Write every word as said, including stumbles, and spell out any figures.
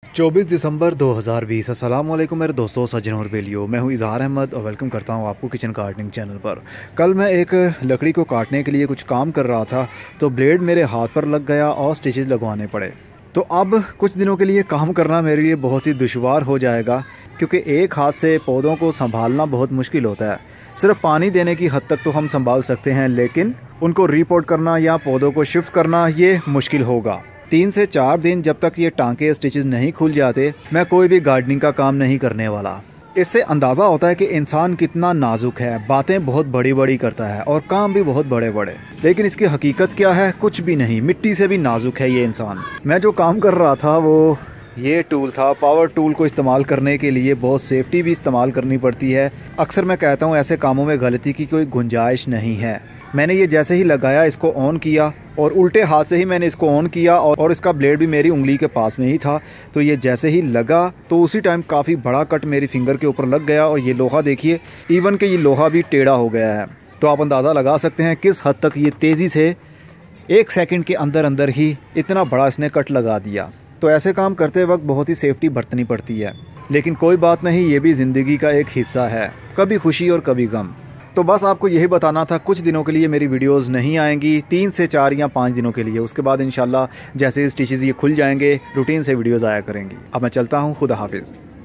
चौबीस दिसंबर दो हज़ार बीस। अस्सलाम वालेकुम मेरे दोस्तों, सज्जनों और बेलियो। मैं हूं इज़हार अहमद और वेलकम करता हूं आपको किचन गार्डनिंग चैनल पर। कल मैं एक लकड़ी को काटने के लिए कुछ काम कर रहा था तो ब्लेड मेरे हाथ पर लग गया और स्टिचेस लगवाने पड़े। तो अब कुछ दिनों के लिए काम करना मेरे लिए बहुत ही दुश्वार हो जाएगा, क्योंकि एक हाथ से पौधों को संभालना बहुत मुश्किल होता है। सिर्फ पानी देने की हद तक तो हम संभाल सकते हैं, लेकिन उनको रिपोर्ट करना या पौधों को शिफ्ट करना ये मुश्किल होगा। तीन से चार दिन जब तक ये टांके स्टिचेस नहीं खुल जाते, मैं कोई भी गार्डनिंग का काम नहीं करने वाला। इससे अंदाज़ा होता है कि इंसान कितना नाजुक है, बातें बहुत बड़ी बड़ी करता है और काम भी बहुत बड़े बड़े, लेकिन इसकी हकीकत क्या है? कुछ भी नहीं, मिट्टी से भी नाजुक है ये इंसान। मैं जो काम कर रहा था वो ये टूल था। पावर टूल को इस्तेमाल करने के लिए बहुत सेफ्टी भी इस्तेमाल करनी पड़ती है। अक्सर मैं कहता हूँ ऐसे कामों में गलती की कोई गुंजाइश नहीं है। मैंने ये जैसे ही लगाया, इसको ऑन किया और उल्टे हाथ से ही मैंने इसको ऑन किया और, और इसका ब्लेड भी मेरी उंगली के पास में ही था। तो ये जैसे ही लगा तो उसी टाइम काफ़ी बड़ा कट मेरी फिंगर के ऊपर लग गया और ये लोहा देखिए, इवन कि ये लोहा भी टेढ़ा हो गया है। तो आप अंदाज़ा लगा सकते हैं किस हद तक ये तेज़ी से एक सेकंड के अंदर अंदर ही इतना बड़ा इसने कट लगा दिया। तो ऐसे काम करते वक्त बहुत ही सेफ्टी बरतनी पड़ती है, लेकिन कोई बात नहीं, ये भी ज़िंदगी का एक हिस्सा है, कभी खुशी और कभी गम। तो बस आपको यही बताना था। कुछ दिनों के लिए मेरी वीडियोस नहीं आएंगी, तीन से चार या पाँच दिनों के लिए। उसके बाद इंशाल्लाह जैसे स्टिचेस ये खुल जाएंगे, रूटीन से वीडियोस आया करेंगी। अब मैं चलता हूँ, खुदा हाफिज़।